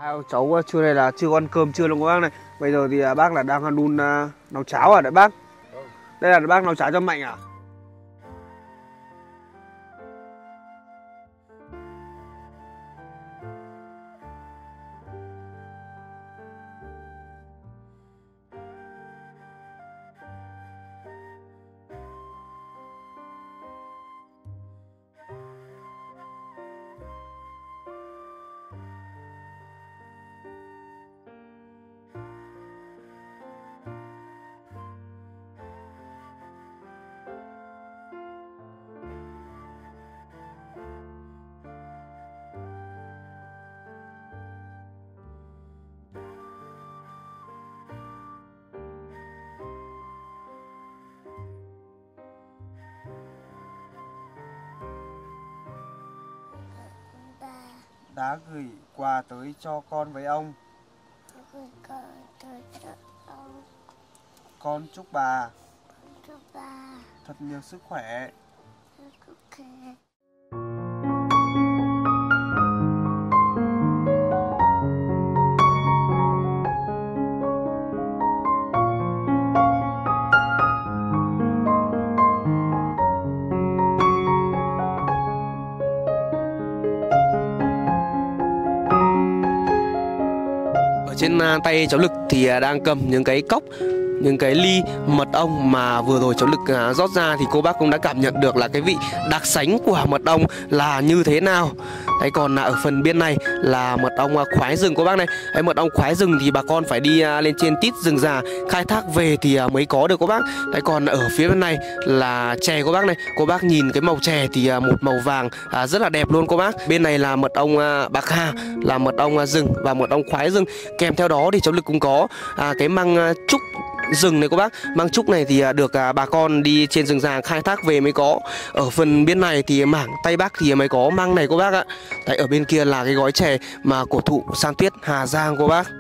Hai ông cháu trưa nay là chưa ăn cơm trưa luôn các bác này. Bây giờ thì bác là đang đun nấu cháo à đấy bác? Đây là bác nấu cháo cho Mạnh à? Đã gửi quà tới cho con với ông. Con chúc bà thật nhiều sức khỏe. Trên tay cháu Lực thì đang cầm những cái cốc, những cái ly mật ong mà vừa rồi cháu Lực rót ra, thì cô bác cũng đã cảm nhận được là cái vị đặc sánh của mật ong là như thế nào. Đấy, còn ở phần bên này là mật ong khoái rừng cô bác này. Đấy, mật ong khoái rừng thì bà con phải đi lên trên tít rừng già khai thác về thì mới có được cô bác. Đấy, còn ở phía bên này là chè cô bác này. Cô bác nhìn cái màu chè thì một màu vàng rất là đẹp luôn cô bác. Bên này là mật ong bạc hà, là mật ong rừng và mật ong khoái rừng. Kèm theo đó thì cháu Lực cũng có cái măng trúc rừng này cô bác. Măng trúc này thì được bà con đi trên rừng già khai thác về mới có. Ở phần bên này thì mảng Tây Bắc thì mới có măng này cô bác ạ. Đấy, ở bên kia là cái gói chè mà cổ thụ san tuyết Hà Giang cô bác.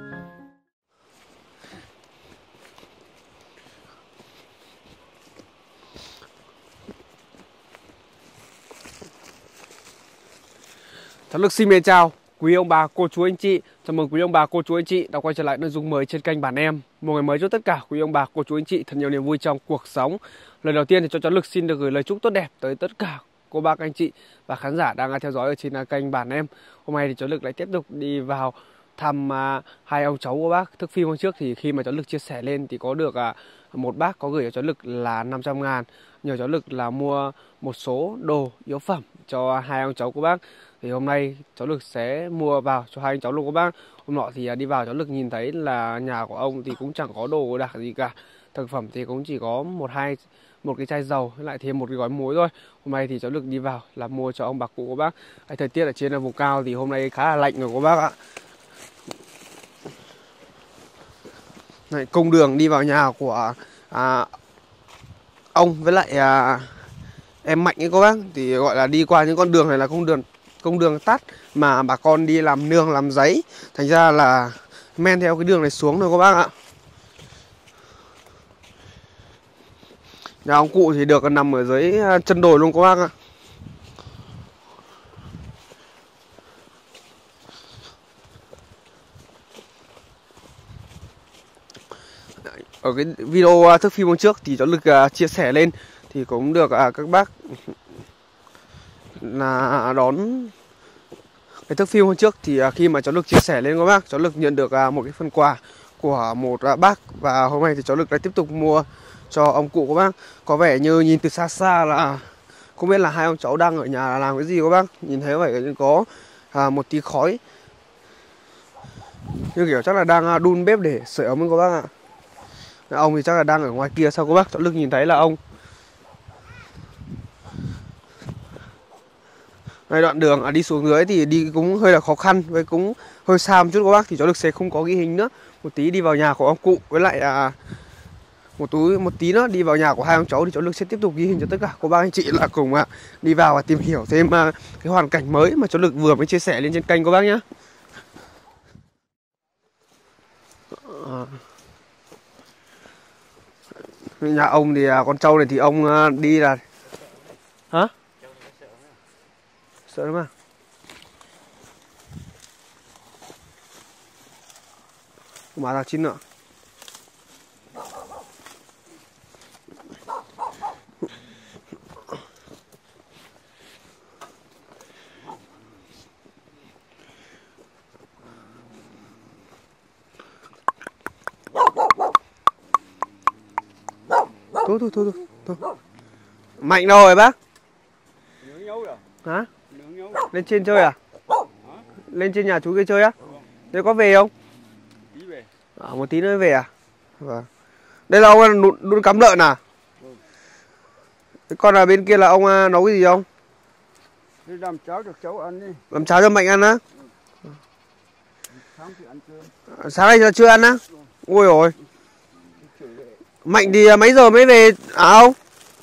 Cháu Lực xin mến chào quý ông bà, cô chú, anh chị. Chào mừng quý ông bà, cô chú, anh chị đã quay trở lại nội dung mới trên kênh Bản Em. Một ngày mới cho tất cả quý ông bà, cô chú, anh chị thật nhiều niềm vui trong cuộc sống. Lời đầu tiên thì cho cháu Lực xin được gửi lời chúc tốt đẹp tới tất cả cô bác, anh chị và khán giả đang theo dõi ở trên kênh Bản Em. Hôm nay thì cháu Lực lại tiếp tục đi vào thăm hai ông cháu của bác. Thức phim hôm trước thì khi mà cháu Lực chia sẻ lên thì có được một bác có gửi cho cháu Lực là 500.000, nhờ cháu Lực là mua một số đồ yếu phẩm cho hai ông cháu của bác. Thì hôm nay cháu Lực sẽ mua vào cho hai anh cháu luôn các bác. Hôm nọ thì đi vào cháu Lực nhìn thấy là nhà của ông thì cũng chẳng có đồ đạc gì cả. Thực phẩm thì cũng chỉ có một cái chai dầu với lại thêm một cái gói muối thôi. Hôm nay thì cháu Lực đi vào là mua cho ông bà cụ của bác. Thời tiết ở trên vùng cao thì hôm nay khá là lạnh rồi các bác ạ. Này, cung đường đi vào nhà của ông với lại em Mạnh ấy các bác, thì gọi là đi qua những con đường này là công đường tắt mà bà con đi làm nương làm giấy, thành ra là men theo cái đường này xuống thôi các bác ạ. Nhà ông cụ thì được nằm ở dưới chân đồi luôn các bác ạ. Ở cái video thức phim hôm trước thì cháu Lực chia sẻ lên thì cũng được các bác là đón cái thức phim hôm trước, thì khi mà cháu Lực chia sẻ lên các bác, cháu Lực nhận được một cái phần quà của một bác, và hôm nay thì cháu Lực lại tiếp tục mua cho ông cụ các bác. Có vẻ như nhìn từ xa xa là không biết là hai ông cháu đang ở nhà làm cái gì các bác. Nhìn thấy vậy có một tí khói, như kiểu chắc là đang đun bếp để sưởi ấm các bác ạ. Ông thì chắc là đang ở ngoài kia sao các bác. Cháu Lực nhìn thấy là ông này, đoạn đường đi xuống dưới thì đi cũng hơi là khó khăn, với cũng hơi xa một chút các bác, thì cháu Lực sẽ không có ghi hình nữa. Một tí đi vào nhà của ông cụ, với lại một tí nữa đi vào nhà của hai ông cháu thì cháu Lực sẽ tiếp tục ghi hình cho tất cả cô bác anh chị là cùng đi vào và tìm hiểu thêm cái hoàn cảnh mới mà cháu Lực vừa mới chia sẻ lên trên kênh cô bác nhé. Nhà ông thì con trâu này thì ông đi là hả? Sợ lắm à? Mà là chín nữa. Thôi. Mạnh đâu rồi bác? Hả? Lên trên chơi à? Lên trên nhà chú kia chơi á? Thế có về không? Một tí nữa về à? Vâng. Đây là ông đun cắm lợn à? Thế còn ở bên kia là ông nấu cái gì không? Đi làm cháo được cháu ăn đi. Làm cháo cho Mạnh ăn á? Sáng thì ăn cơm. Sáng nay chưa ăn á? Ôi rồi. Mạnh thì mấy giờ mới về ông?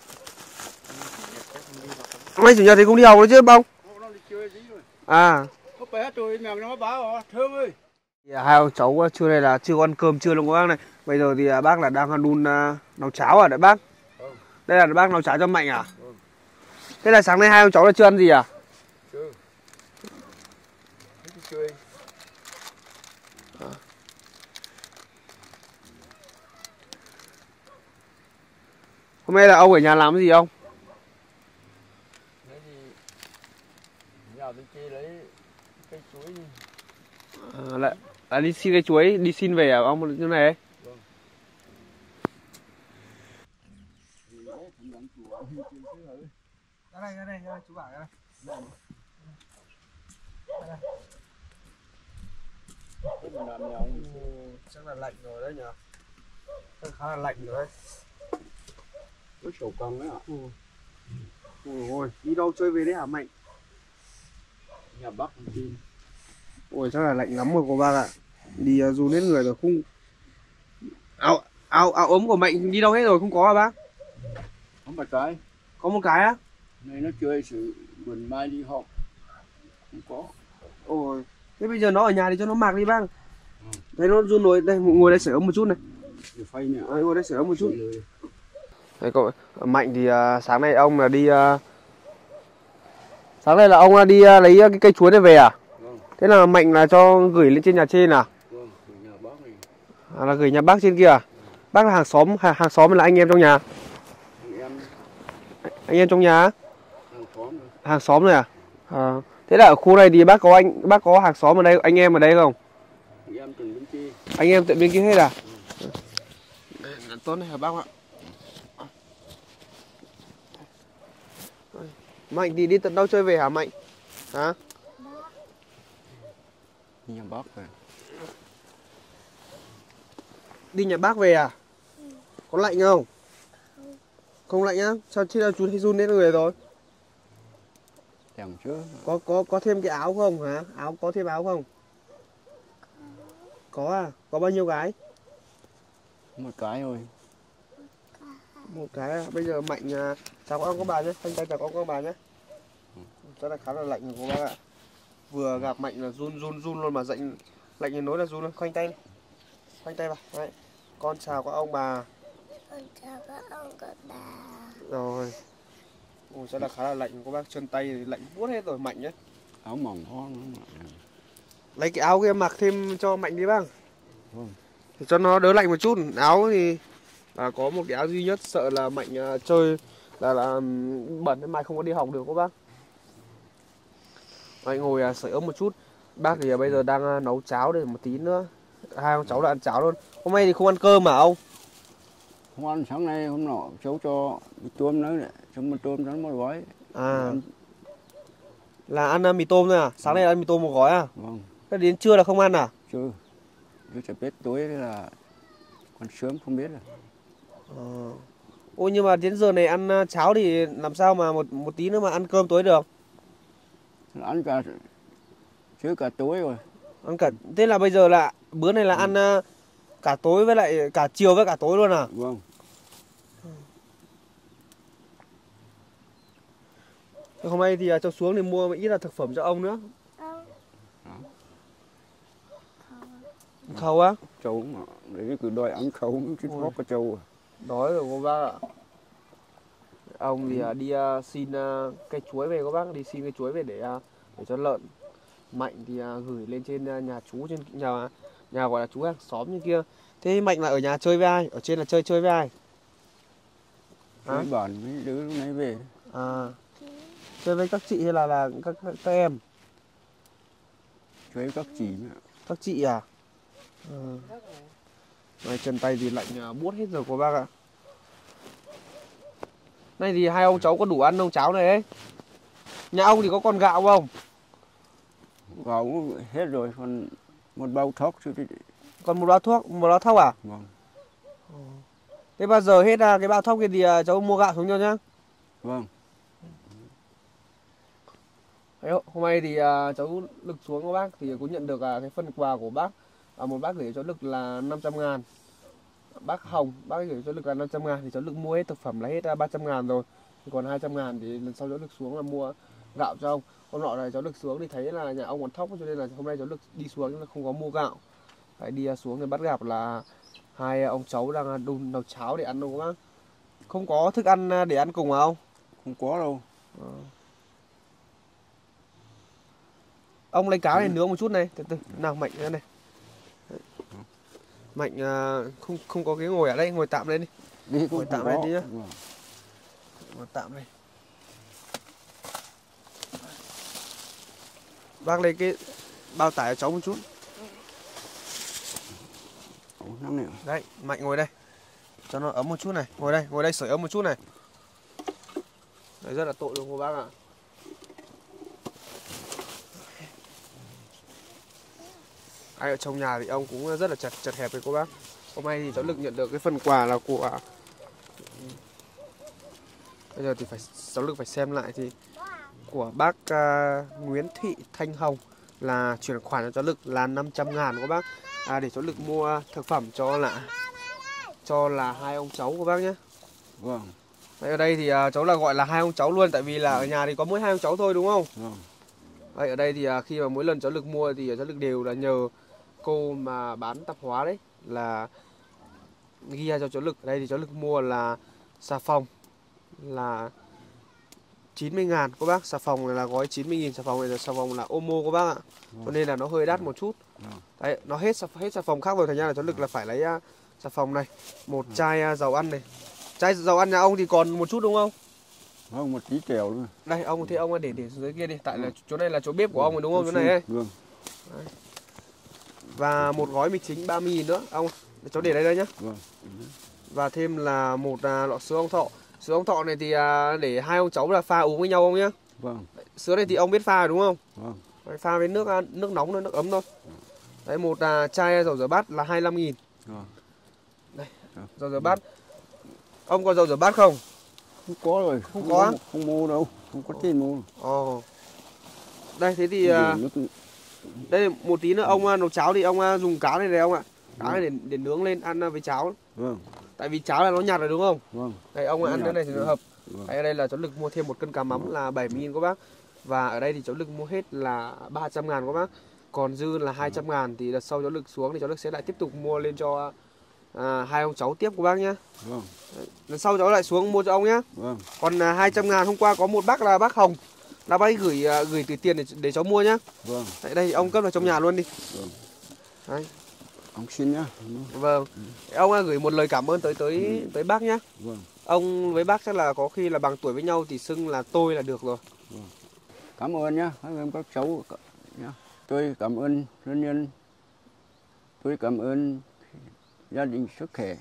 Hôm nay chủ nhật thì không đi học nữa chứ bông? À. Hai ông cháu trưa nay là chưa ăn cơm trưa luôn các bác này. Bây giờ thì bác là đang đun nấu cháo à đấy bác? Đây là bác nấu cháo cho Mạnh à? Thế là sáng nay hai ông cháu là chưa ăn gì à? Chưa. Hôm nay là ông ở nhà làm cái gì không? Nhà bên kia lấy cây chuối đi. Là đi xin cây chuối, đi xin về à ông như này? Vâng. Ra đây, chú bảo ra đây. Chắc là lạnh rồi đấy nhỉ? Chắc khá là lạnh rồi đấy. Có sầu con đấy ạ. Ôi, đi đâu chơi về đấy hả Mạnh? Nhà Bắc đi. Ôi chắc là lạnh lắm rồi cô bác ạ. Đi run hết người rồi không. Áo ấm của Mạnh đi đâu hết rồi không có à bác? Có một cái. Có một cái á? Này nó chơi sự buồn mai đi học. Không có. Ôi, thế bây giờ nó ở nhà thì cho nó mặc đi bác. Thấy nó run rồi, đây ngồi đây sưởi ấm một chút này. Phay nè. Ngồi đây sưởi ấm một chút. Đây cậu Mạnh thì sáng nay ông là đi sáng nay là ông đi lấy cái cây chuối này về à? Vâng. Thế là Mạnh là cho gửi lên trên nhà trên à? Vâng, nhà bác này. Là gửi nhà bác trên kia à? Bác là hàng xóm hay là anh em trong nhà? Anh em trong nhà? Hàng xóm rồi à? Thế là ở khu này thì bác có hàng xóm ở đây, anh em ở đây không? Anh em từ bên kia. Anh em tận bên kia hết à? Tốt này hả bác ạ? Mạnh thì đi tận đâu chơi về hả Mạnh? Hả? Đi nhà bác về. Đi nhà bác về à? Có lạnh không? Không lạnh á? Sao chứ là chú thấy run đến người rồi? Chẳng chứ. Có thêm cái áo không hả? Có thêm áo không? Có à? Có bao nhiêu cái? Một cái thôi. Một cái à? Bây giờ Mạnh chào con bà nhé. Thanh tay chào con bà nhé. Rất là khá là lạnh rồi cô bác ạ. Vừa gặp Mạnh là run luôn mà lạnh như nối là run luôn. Khoanh tay. Khoanh tay vào. Đấy. Con chào các ông bà. Con chào các ông các bà. Rồi. Ôi rất là khá là lạnh cô bác, chân tay thì lạnh buốt hết rồi Mạnh nhé. Áo mỏng ho. Lấy cái áo kia mặc thêm cho Mạnh đi bác. Vâng. Để cho nó đỡ lạnh một chút. Áo thì có một cái áo duy nhất, sợ là Mạnh chơi là bẩn nên mai không có đi học được cô bác. Mạnh ngồi sưởi ấm một chút. Bác thì bây giờ đang nấu cháo để một tí nữa hai ông cháu là ăn cháo luôn. Hôm nay thì không ăn cơm mà ông? Không ăn, sáng nay hôm nọ cháu cho mì tôm nữa này, cho mì tôm cho nó một gói. Là ăn mì tôm thôi à? Sáng nay ăn mì tôm một gói à? Vâng. Thế đến trưa là không ăn à? Chưa. Chứ chả biết tối là còn sớm không biết là. Ôi nhưng mà đến giờ này ăn cháo thì làm sao mà một tí nữa mà ăn cơm tối được? Ăn cả chứ cả tối rồi. Ăn cả, thế là bây giờ là bữa này là ăn cả tối với lại cả chiều với cả tối luôn à? Vâng. Hôm nay thì cháu xuống thì mua một ít là thực phẩm cho ông nữa. Khâu á? Trâu mà, để cứ đòi ăn khâu chứ có cái trâu à. Đói rồi cô bác ạ. Ông thì đi xin cây chuối về cô bác, đi xin cây chuối về để cho lợn. Mạnh thì gửi lên trên nhà chú trên nhà Nhà gọi là chú hàng xóm như kia. Thế Mạnh là ở nhà chơi với ai? Ở trên là chơi với ai? Mấy bạn mấy đứa lúc nãy về. À, chơi với các chị hay là các em? Chơi với các chị nữa. Các chị à? Này, chân tay thì lạnh buốt hết rồi cô bác ạ. Này thì hai ông cháu có đủ ăn không cháo này ấy? Nhà ông thì có con gạo không? Gạo hết rồi, còn một bao thuốc chứ. Còn một bao thuốc à? Vâng. Thế bao giờ hết cái bao thuốc kia thì cháu mua gạo xuống cho nhá. Vâng. Đấy, hôm nay thì cháu Lực xuống của bác thì cũng nhận được cái phần quà của bác. Một bác gửi cho Lực là 500.000. Bác Hồng, bác gửi cho Lực là 500.000 thì cháu Lực mua hết thực phẩm là hết 300.000 rồi. Thì còn 200.000 thì lần sau cháu Lực xuống là mua gạo cho ông. Hôm nọ này cháu Lực xuống thì thấy là nhà ông còn thóc cho nên là hôm nay cháu Lực đi xuống nhưng là không có mua gạo. Phải đi xuống thì bắt gặp là hai ông cháu đang đun nấu cháo để ăn đâu các bác. Không có thức ăn để ăn cùng không? Không có đâu. Ông lấy cá này nướng một chút này, từ từ nào Mạnh ra này. Mạnh không có cái ngồi ở đây, ngồi tạm lên đi. Ngồi tạm lên đi nhá. Ngồi tạm đây. Bác lấy cái bao tải cho cháu một chút. Đấy, Mạnh ngồi đây. Cho nó ấm một chút này, ngồi đây sưởi ấm một chút này. Đấy, rất là tội luôn cô bác ạ. Ai ở trong nhà thì ông cũng rất là chật hẹp với cô bác. Hôm nay thì cháu Lực nhận được cái phần quà là của bây giờ thì cháu Lực phải xem lại thì của bác Nguyễn Thị Thanh Hồng là chuyển khoản cho cháu Lực là 500.000 của bác để cháu Lực mua thực phẩm cho là hai ông cháu của bác nhé. Vâng. Đấy, ở đây thì cháu là gọi là hai ông cháu luôn tại vì là ở nhà thì có mỗi hai ông cháu thôi đúng không? Vâng. Đấy, ở đây thì khi mà mỗi lần cháu Lực mua thì cháu Lực đều là nhờ cô mà bán tạp hóa đấy là ghi ra cho cháu Lực. Ở đây thì cháu Lực mua là xà phòng là 90.000 các bác. Xà phòng này là gói 90.000, xà phòng này là xà phòng là Omo các bác ạ. Cho nên là nó hơi đắt một chút. Đấy, nó hết xà phòng khác rồi, thành ra là cháu Lực là phải lấy xà phòng này, một chai dầu ăn này. Chai dầu ăn nhà ông thì còn một chút đúng không? Vâng, một tí kẹo nữa. Đây ông thì ông để dưới kia đi, tại là chỗ này là chỗ bếp của ông rồi đúng không? Chỗ này ấy. Vâng. Đấy. Và một gói mì chính 30.000 nữa ông. Cháu để đây nhá. Vâng. Và thêm là một lọ sữa ông Thọ. Sữa ông Thọ này thì để hai ông cháu là pha uống với nhau ông nhá. Vâng. Sữa này thì ông biết pha rồi đúng không? Vâng. Đấy, pha với nước nóng thôi, nước ấm thôi. Đấy, một chai dầu rửa bát là 25.000. Đây, dầu rửa bát. Ông có dầu rửa bát không? Không có rồi. Không có. Không mua đâu, không có tiền mua. Ồ. Đây thế thì đây một tí nữa ông nấu cháo thì ông dùng cá này ông ạ. Cá này để nướng lên ăn với cháo. Vâng. Tại vì cháo là nó nhạt rồi đúng không? Vâng. Đây ông ăn cái này thì nó hợp. Vâng. Đấy, ở đây là cháu Lực mua thêm một cân cá mắm là 70.000 các bác. Và ở đây thì cháu Lực mua hết là 300.000 các bác. Còn dư là 200.000 thì đợt sau cháu Lực xuống thì cháu Lực sẽ lại tiếp tục mua lên cho hai ông cháu tiếp của bác nhá. Vâng. Lần sau cháu lại xuống mua cho ông nhá. Vâng. Còn 200.000 hôm qua có một bác là bác Hồng là bác ấy gửi từ tiền để cháu mua nhá. Vâng. Tại đây ông cất vào trong nhà luôn đi. Vâng. Đấy. Ông xin nhá. Vâng. Ông gửi một lời cảm ơn tới bác nhá. Vâng. Ông với bác chắc là có khi là bằng tuổi với nhau thì xưng là tôi là được rồi. Vâng. Cảm ơn nhá, cảm ơn các cháu nhá. Tôi cảm ơn thân nhân. Tôi cảm ơn gia đình sức khỏe.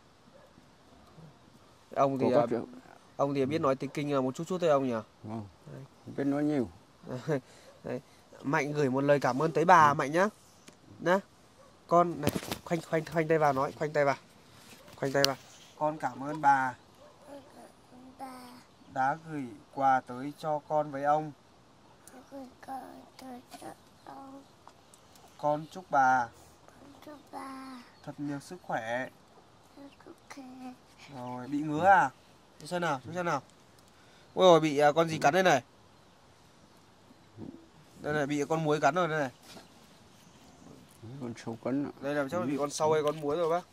Ông thì biết nói tiếng Kinh một chút thôi ông nhỉ? Vâng. Không biết nói nhiều. Đấy. Mạnh gửi một lời cảm ơn tới bà Mạnh nhá. Nhá. Con này, khoanh tay vào nói, khoanh tay vào. Con cảm ơn bà đã gửi quà tới cho con với ông. Con chúc bà thật nhiều sức khỏe. Rồi, bị ngứa à? Xem nào. Ôi rồi bị con gì cắn đây này? Đây này, bị con muối cắn rồi đây này. Con sâu cắn. Đây là chắc là bị con sâu hay con muối rồi bác.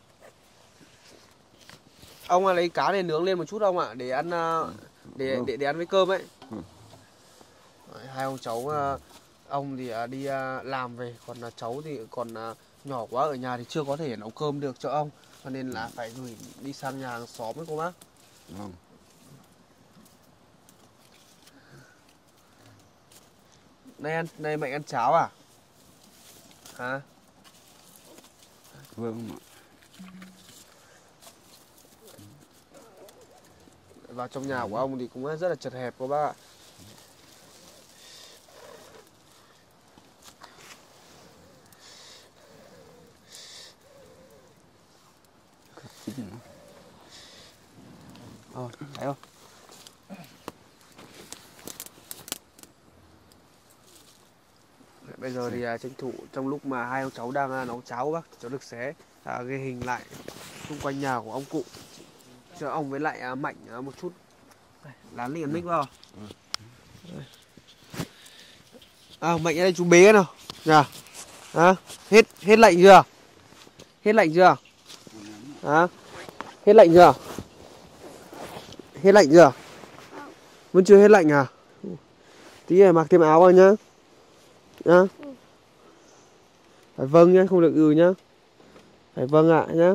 Ông lấy cá này nướng lên một chút ông ạ, để ăn để ăn với cơm ấy. Đấy, hai ông cháu ông thì đi làm về, còn cháu thì còn nhỏ quá ở nhà thì chưa có thể nấu cơm được cho ông, cho nên là phải gửi đi sang nhà hàng xóm ấy cô bác. Vâng. Nay Mạnh ăn cháo à? Hả? Vâng. Vào trong nhà của ông thì cũng rất là chật hẹp cô bác ạ. Thấy không? Bây giờ thì tranh thủ trong lúc mà hai ông cháu đang nấu cháo bác, cháu được xé ghi hình lại xung quanh nhà của ông cụ cho ông với lại Mạnh một chút. Lán liền mic vào. Mạnh đây chú bế cái nào. Nhà. Hết lạnh chưa? Hết lạnh chưa? Hết lạnh chưa? Hết lạnh chưa? Vẫn chưa hết lạnh à? Tí này mặc thêm áo vào nhá. Nhá. Phải vâng nhá, không được nhá. Phải vâng ạ nhá.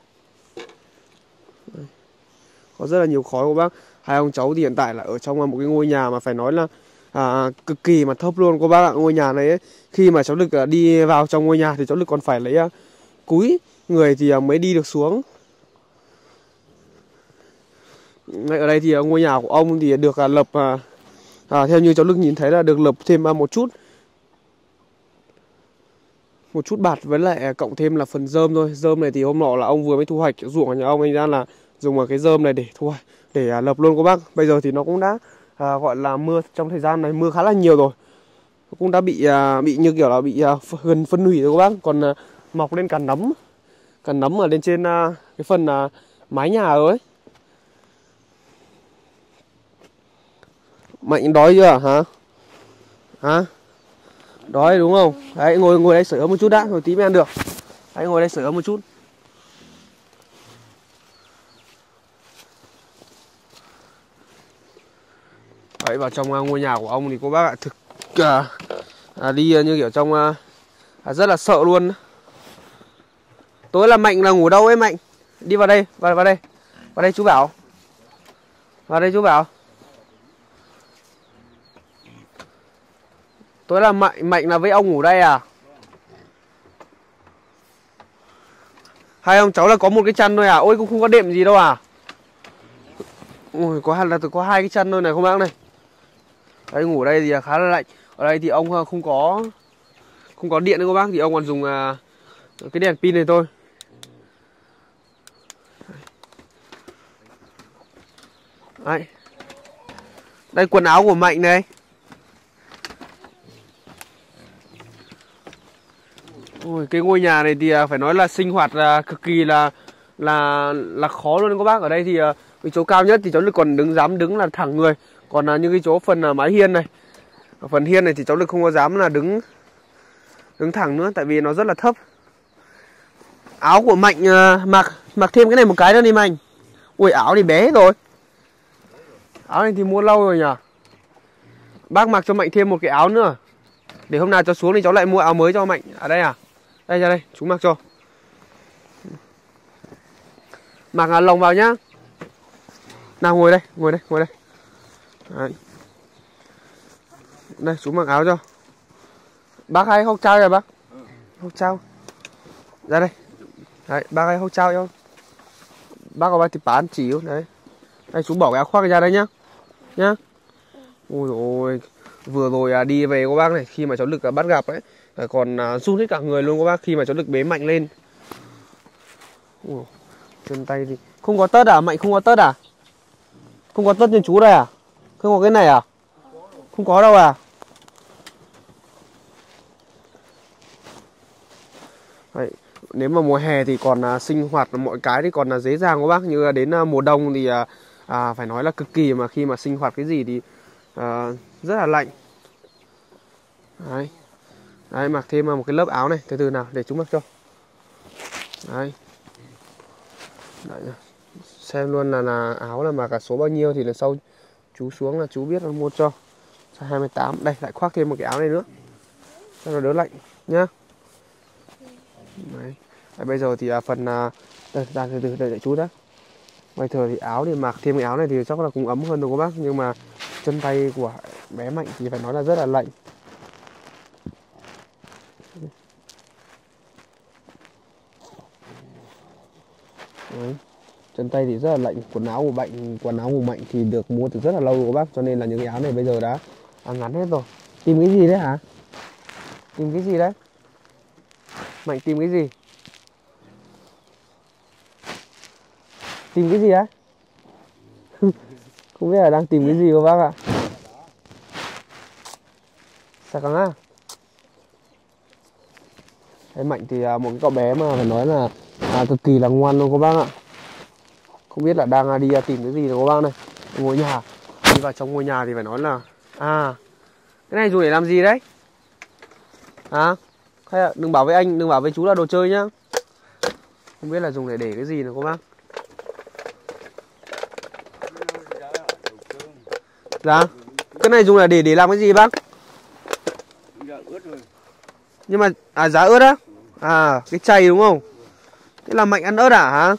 Có rất là nhiều khói cô bác. Hai ông cháu thì hiện tại là ở trong một cái ngôi nhà mà phải nói là cực kỳ mà thấp luôn cô bác ạ. Ngôi nhà này ấy, khi mà cháu Lực đi vào trong ngôi nhà thì cháu Lực còn phải lấy cúi người thì mới đi được xuống. Ở đây thì ngôi nhà của ông thì được lập theo như cháu Lực nhìn thấy là được lập thêm một chút bạt với lại cộng thêm là phần rơm thôi. Rơm này thì hôm nọ là ông vừa mới thu hoạch ruộng của nhà ông ấy ra là dùng vào cái rơm này để thu hoạch, để lập luôn cô bác. Bây giờ thì nó cũng đã gọi là mưa, trong thời gian này mưa khá là nhiều rồi, nó cũng đã bị như kiểu là bị gần phân hủy rồi cô bác. Còn mọc lên cả nấm ở lên trên cái phần mái nhà rồi ấy. Mạnh đói chưa hả? Đói đúng không? Đấy, ngồi đây sưởi ấm một chút đã, rồi tí mới ăn được. Đấy, ngồi đây sưởi ấm một chút. Đấy, vào trong ngôi nhà của ông thì cô bác ạ, thực đi như kiểu trong rất là sợ luôn. Tối là Mạnh là ngủ đâu ấy Mạnh? Đi vào đây, vào đây chú Bảo. Vào đây chú Bảo. Tối là Mạnh là với ông ngủ đây à? Hai ông cháu là có một cái chăn thôi à? Ôi cũng không có đệm gì đâu à? Ôi có hai cái chăn thôi này không bác này. Đấy, ngủ đây thì khá là lạnh. Ở đây thì ông không có điện nữa cô bác, thì ông còn dùng cái đèn pin này thôi. Đấy. Đây quần áo của Mạnh này. Ôi, cái ngôi nhà này thì phải nói là sinh hoạt cực kỳ là khó luôn các bác. Ở đây thì cái chỗ cao nhất thì cháu Lực còn dám đứng là thẳng người. Còn như cái chỗ phần mái hiên này, ở phần hiên này thì cháu Lực không có dám là đứng thẳng nữa, tại vì nó rất là thấp. Áo của Mạnh mặc thêm cái này một cái nữa đi Mạnh. Ui, áo thì bé rồi. Áo này thì mua lâu rồi nhỉ. Bác mặc cho Mạnh thêm một cái áo nữa, để hôm nào cháu xuống thì cháu lại mua áo mới cho Mạnh. Ở đây à? Đây ra đây, chú mặc cho. Mặc lồng vào nhá. Nào ngồi đây. Đấy. Đây, chú mặc áo cho. Bác hay hốc trao rồi bác. Hốc trao. Ra đây. Đấy, bác hay hốc trao cho. Bác có bác thì bán chỉ không? Đấy. Đây, chú bỏ cái áo khoác ra đây nhá. Ôi ôi, vừa rồi đi về cô bác này, khi mà cháu Lực bắt gặp ấy, còn run hết cả người luôn cô bác, khi mà cháu Lực bế Mạnh lên. Ủa, chân tay thì không có tất à? Mạnh không có tất à? Không có tất như chú đây à? Không có cái này à? Không có đâu à? Đấy, nếu mà mùa hè thì còn sinh hoạt mọi cái thì còn dễ dàng các bác, như đến mùa đông thì phải nói là cực kỳ, mà khi mà sinh hoạt cái gì thì rất là lạnh. Đấy, mặc thêm một cái lớp áo này, từ từ nào để chú mặc cho. Đấy, xem luôn là áo là mặc cả số bao nhiêu, thì lần sau chú xuống là chú biết là mua cho. 28. Đây lại khoác thêm một cái áo này nữa cho nó đỡ lạnh nhá. Đấy. Đấy, bây giờ thì phần đây, ra từ từ đợi chút đã. Bây giờ thì áo thì mặc thêm cái áo này thì chắc là cũng ấm hơn rồi các bác, nhưng mà chân tay của bé Mạnh thì phải nói là rất là lạnh. Đấy. Chân tay thì rất là lạnh, quần áo của Mạnh thì được mua từ rất là lâu rồi các bác, cho nên là những cái áo này bây giờ đã ngắn hết rồi. Tìm cái gì đấy hả? Tìm cái gì đấy? Mạnh tìm cái gì? Tìm cái gì đấy? Không biết là đang tìm cái gì các bác ạ. Sao căng á? Đấy, Mạnh thì một cái cậu bé mà phải nói là cực kỳ là ngoan luôn các bác ạ. Không biết là đang đi tìm cái gì rồi các bác này. Ngôi nhà, đi vào trong ngôi nhà thì phải nói là cái này dùng để làm gì đấy? Hả? Hay đừng bảo với anh, đừng bảo với chú là đồ chơi nhá. Không biết là dùng để cái gì nữa các bác. Dạ. Cái này dùng là để làm cái gì bác? Nhưng mà giá ớt á? Cái chày đúng không? Thế là Mạnh ăn ớt hả?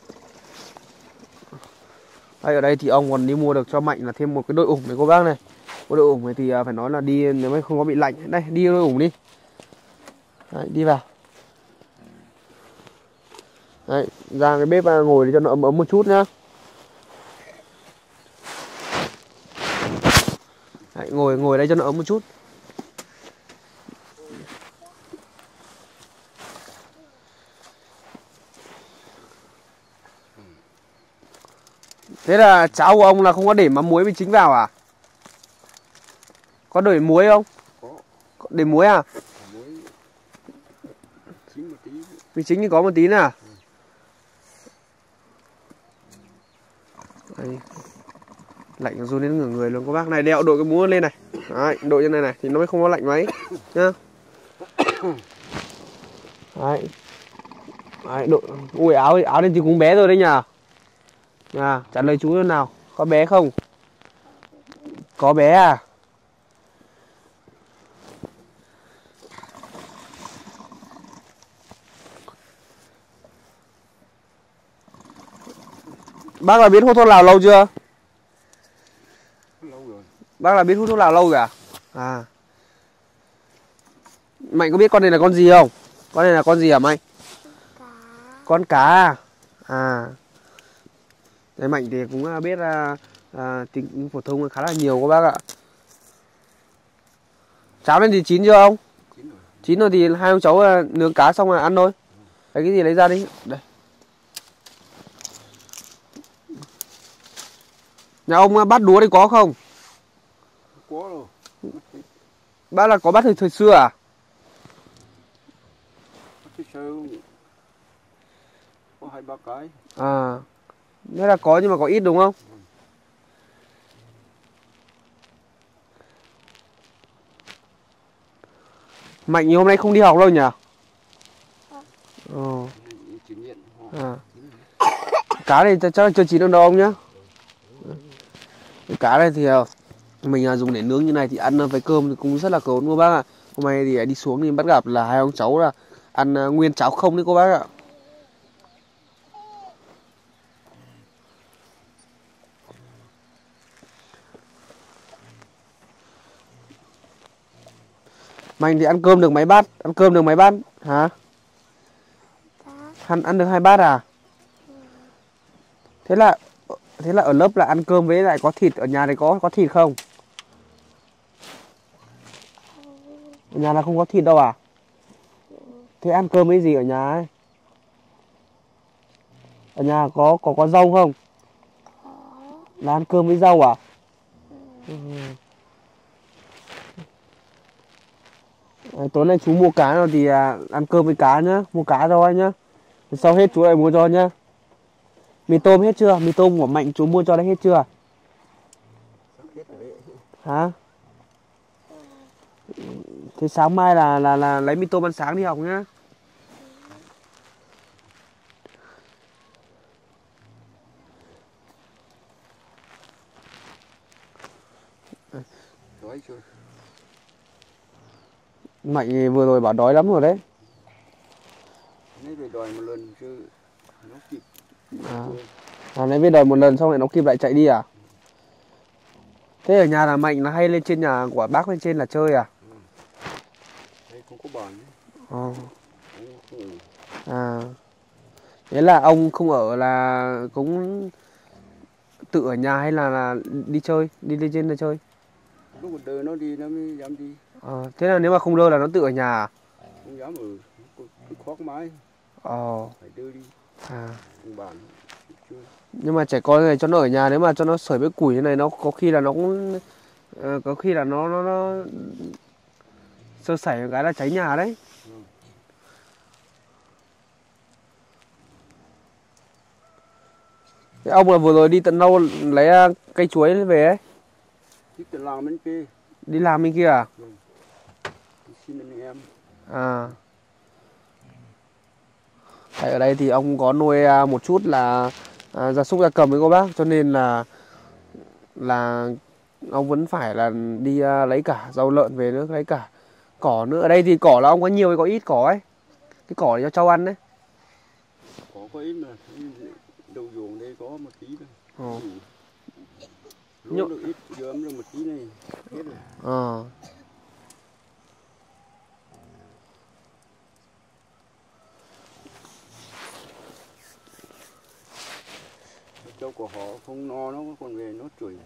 Đây, ở đây thì ông còn đi mua được cho Mạnh là thêm một cái đôi ủng này cô bác này. Một đôi ủng này thì phải nói là đi nếu mà không có bị lạnh. Đây, đi đôi ủng đi. Đấy, đi vào. Đấy, ra cái bếp ngồi để cho nó ấm ấm một chút nhá. Đấy, ngồi đây cho nó ấm một chút. Thế là cháo của ông là không có để mắm muối với chính vào à? Có để muối không? Có để muối à? Mì chính thì có một tí nữa à? Đây. Lạnh run đến ngửa người luôn các bác. Này đeo đội cái mũ lên này. Đấy, đội như này này thì nó mới không có lạnh mấy nhá. Đấy. Đấy, đội ui áo lên thì cũng bé rồi đấy nhờ. Trả lời chú luôn nào. Có bé không? Có bé à? Bác là biết hút thuốc lào lâu chưa? Lâu rồi. Bác là biết hút thuốc lào lâu rồi à? Mạnh có biết con này là con gì không? Con này là con gì hả Mạnh? Cá. Con cá à? Đấy, Mạnh thì cũng biết tiếng phổ thông khá là nhiều các bác ạ. Cháo lên thì chín chưa không? Chín rồi thì hai ông cháu nướng cá xong rồi ăn thôi. Lấy cái gì lấy ra đi. Đây. Nhà ông bát đũa thì có không? Có rồi. Bác là có bát thời xưa à? Cái sơ có 2-3 cái. Thế là có nhưng mà có ít đúng không? Mạnh hôm nay không đi học đâu nhỉ? Cá này chắc là chưa chín đâu ông nhá. Cái cá này thì mình dùng để nướng như này thì ăn với cơm thì cũng rất là cồn cô bác ạ. Hôm nay thì đi xuống thì bắt gặp là hai ông cháu là ăn nguyên cháo không đấy cô bác ạ. Mạnh thì ăn cơm được mấy bát? Ăn cơm được mấy bát hả? Ăn được 2 bát à? Thế là ở lớp là ăn cơm với lại có thịt, ở nhà này có thịt không? Ở nhà là không có thịt đâu à? Thế ăn cơm với gì ở nhà ấy? Ở nhà có rau không? Là ăn cơm với rau à? Tối nay chú mua cá rồi thì ăn cơm với cá nhá, mua cá thôi nhá. Sau hết chú lại mua cho nhá. Mì tôm hết chưa? Mì tôm của Mạnh chú mua cho đấy hết chưa? Hả? Thế sáng mai là lấy mì tôm ăn sáng đi học nhá. Mạnh vừa rồi bảo đói lắm rồi đấy. Lấy về đòi một lần chứ nó kịp. Lấy về đòi một lần xong rồi nó kịp lại chạy đi à? Thế ở nhà là Mạnh là hay lên trên nhà của bác lên trên là chơi à? Đây không có bàn. Thế là ông không ở là cũng tự ở nhà hay là đi chơi, đi lên trên là chơi? Lúc một đời nó đi nó mới dám đi. Thế là nếu mà không đưa là nó tự ở nhà à? Không dám ở, cứ khoác mái. Phải đưa đi. Không bàn. Nhưng mà trẻ con này cho nó ở nhà, nếu mà cho nó sưởi với củi như này nó có khi là nó cũng có khi là nó sơ sẩy một cái là cháy nhà đấy. Thế ông là vừa rồi đi tận đâu lấy cây chuối về ấy? Đi tận làng bên kia. Đi làm bên kia à? Đi xin anh em. Ở đây thì ông có nuôi một chút là gia súc gia cầm với cô bác, cho nên là ông vẫn phải là đi lấy cả rau lợn về nữa, lấy cả cỏ nữa. Ở đây thì cỏ là ông có nhiều hay có ít cỏ ấy? Cái cỏ để cho trâu ăn đấy. Có ít mà, đầu ruộng đây có một tí thôi. Lúa được ít, giờ ấm được một tí này, hết rồi. Trâu của họ không no nó còn về nó chửi.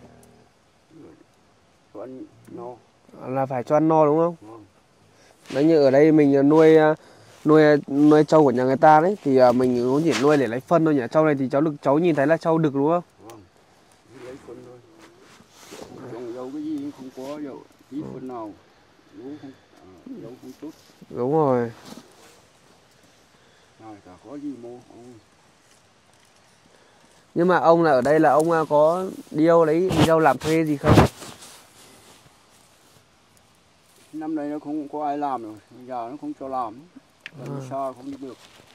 Cho ăn no. Là phải cho ăn no đúng không? Đấy, như ở đây mình nuôi trâu của nhà người ta đấy thì mình cũng chỉ nuôi để lấy phân thôi nhỉ. Trâu này thì cháu nhìn thấy là trâu đực đúng không? Lấy phân thôi. Trồng dâu cái gì không có dầu, tí phân nào. Dâu không tốt. Đúng rồi. Cả có gì mua. Nhưng mà ông là ở đây là ông có đi đâu làm thuê gì không? Năm nay nó không có ai làm rồi, giờ nó không cho làm. Xa không đi được.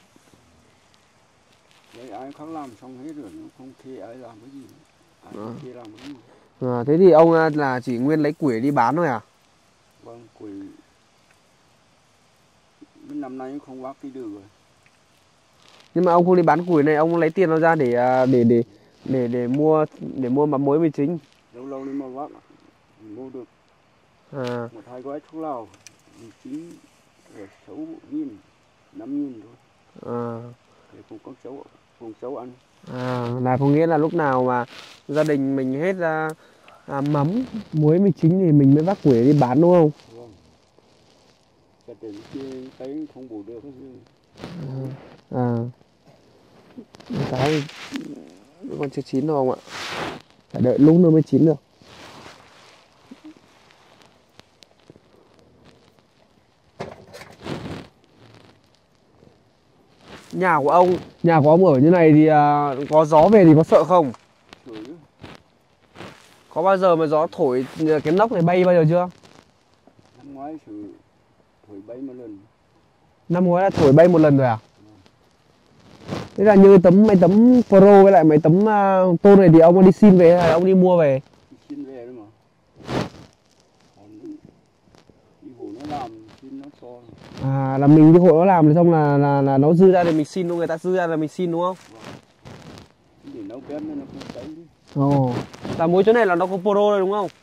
Đấy ai khác làm xong hết rồi, nó không thuê ai làm cái gì. Ai không thuê làm cái gì. Thế thì ông là chỉ nguyên lấy củi đi bán thôi à? Vâng, củi năm nay không vác đi được rồi. Nhưng mà ông không đi bán củi này, ông lấy tiền nó ra để mua mắm muối mì chính. Lâu đi mà vác mua được. Một hai gói thuốc lào mì chính rồi 6.000, 5.000 thôi. Để cùng cháu ăn. Là có nghĩa là lúc nào mà gia đình mình hết mắm muối mì chính thì mình mới vác củi đi bán đúng không? Vâng. Cái tiền kia thấy không bù được. Cái còn chưa chín đâu ông ạ. Phải đợi lúc nữa mới chín được. Nhà của ông ở như này thì có gió về thì có sợ không? Có bao giờ mà gió thổi cái nóc này bay bao giờ chưa? Năm ngoái thổi bay một lần. Năm ngoái là thổi bay một lần rồi à? Thế là như mấy tấm Pro với lại mấy tấm tôn này thì ông có đi xin về hay là ông đi mua về? Đi xin về đấy mà. Đi hộ nó làm, xin nó cho. Là mình đi hộ nó làm thì xong là nó dư ra thì mình xin, người ta dư ra là mình xin đúng không? Vâng. Để nấu bếp nên nó không cháy. Là mỗi chỗ này là nó có Pro rồi đúng không?